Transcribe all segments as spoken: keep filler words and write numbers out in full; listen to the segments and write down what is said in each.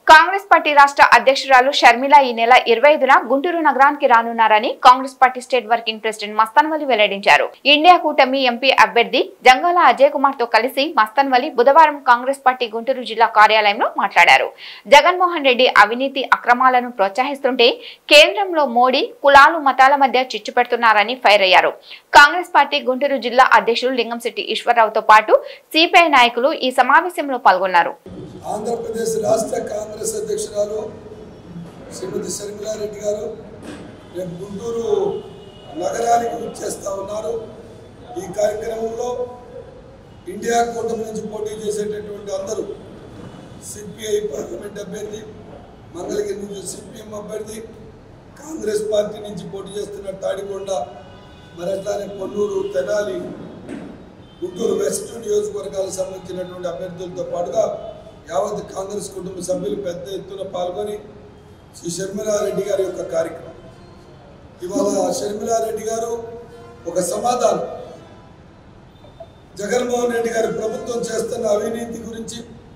Congress party రాష్ట్ర అధ్యక్షురాలు షర్మిల ఈ నెల ఇరవై ఐదున గుంటూరు నగరానికి రానున్నారని Congress party state working president Mastanvali వెల్లడించారు. ఇండియా కూటమి ఎంపీ అభ్యర్థి జంగాల అజయ్ కుమార్ తో కలిసి మస్తాన్వలి బుధవారం కాంగ్రెస్ పార్టీ గుంటూరు జిల్లా కార్యాలయంలో మాట్లాడారు. జగన్మోహన్ రెడ్డి అవినీతి అక్రమాలను ప్రోత్సహిస్తుంటే కేంద్రంలో మోడీ కులాలు మతాల మధ్య చిచ్చు పెడుతున్నారని ఫైర్ అయ్యారు. కాంగ్రెస్ పార్టీ గుంటూరు జిల్లా అధ్యక్షులు లింగంశెట్టి ఈశ్వరరావుతో పాటు సిపిఐ నాయకులు ఈ సమావేశంలో పాల్గొన్నారు. ఆంధ్రప్రదేశ్ రాష్ట్ర కాంగ్రెస్ అధ్యక్షురాలు శ్రీమతి షర్మిలా రెడ్డి గారు రేపు గుంటూరు నగరానికి విచ్చేస్తూ ఉన్నారు. ఈ కార్యక్రమంలో ఇండియా కూటమి నుంచి పోటీ చేసేటటువంటి అందరూ సిపిఐ పార్లమెంట్ అభ్యర్థి, మంగళగిరి నుంచి సిపిఎం అభ్యర్థి, కాంగ్రెస్ పార్టీ నుంచి పోటీ చేస్తున్న తాడికొండ, మరి అట్లానే కొన్నూరు, తెనాలి, గుంటూరు వెస్ట్ నియోజకవర్గాలకు సంబంధించినటువంటి అభ్యర్థులతో పాటుగా యావత్ కాంగ్రెస్ కుటుంబ సభ్యులు పెద్ద ఎత్తున పాల్గొని శ్రీ షర్మిలా రెడ్డి గారి యొక్క కార్యక్రమం ఇవాళ షర్మిలా రెడ్డి గారు ఒక సమాధానం జగన్మోహన్ రెడ్డి గారి ప్రభుత్వం చేస్తున్న అవినీతి గురించి,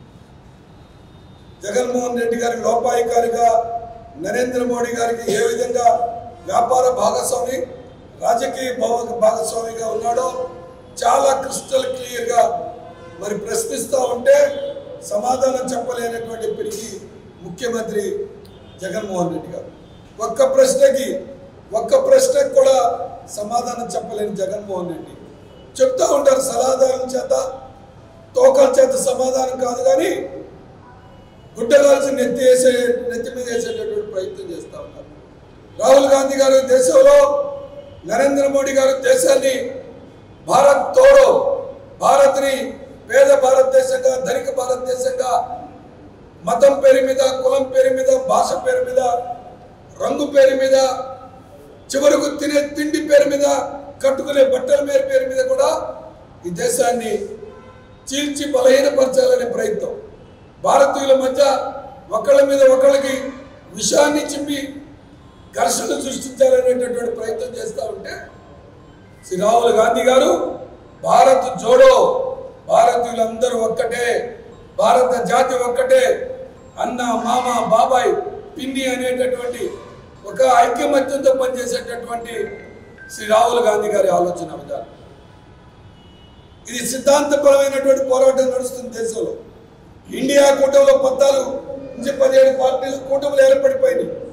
జగన్మోహన్ రెడ్డి గారి లోపాయికారిగా నరేంద్ర మోడీ గారికి ఏ విధంగా వ్యాపార భాగస్వామి, రాజకీయ భాగస్వామిగా ఉన్నాడో చాలా క్రిస్టల్ క్లియర్గా మరి ప్రశ్నిస్తూ ఉంటే సమాధానం చెప్పలేనటువంటి పిరికి ముఖ్యమంత్రి జగన్మోహన్ రెడ్డి గారు. ఒక్క ప్రశ్నకి ఒక్క ప్రశ్నకు కూడా సమాధానం చెప్పలేని జగన్మోహన్ రెడ్డి చెప్తూ ఉంటారు సలహాదారుల చేత, తోకల చేత సమాధానం కాదు కానీ గుడ్డగాల్సి నెత్తి వేసే నెత్తి మీద వేసేటటువంటి ప్రయత్నం చేస్తూ ఉన్నారు. రాహుల్ గాంధీ గారు దేశంలో, నరేంద్ర మోడీ గారు దేశాన్ని భారత్ తోడో, భారత్ని పేద భారతదేశంగా, ధనిక భారతదేశంగా మతం పేరు మీద, కులం పేరు మీద, భాష పేరు మీద, రంగు పేరు మీద, చివరకు తినే తిండి పేరు మీద, కట్టుకునే బట్టల మేర పేరు మీద కూడా ఈ దేశాన్ని చీల్చి బలహీనపరచాలనే ప్రయత్నం, భారతీయుల మధ్య ఒకళ్ళ మీద ఒకళ్ళకి విషాన్ని చింపి ఘర్షణ సృష్టించాలనేటటువంటి ప్రయత్నం చేస్తూ ఉంటే శ్రీ రాహుల్ గాంధీ గారు భారత్ జోడో, భారతీయులందరూ ఒక్కటే, భారత జాతి ఒక్కటే, అన్న, మామ, బాబాయ్, పిన్ని అనేటటువంటి ఒక ఐక్యమత్యంతో పనిచేసేటటువంటి శ్రీ రాహుల్ గాంధీ గారి ఆలోచన విధానం. ఇది సిద్ధాంతపరమైనటువంటి పోరాటం నడుస్తుంది దేశంలో. ఇండియా కూటమిలో పద్నాలుగు నుంచి పదిహేడు పార్టీలు కూటములు ఏర్పడిపోయినాయి.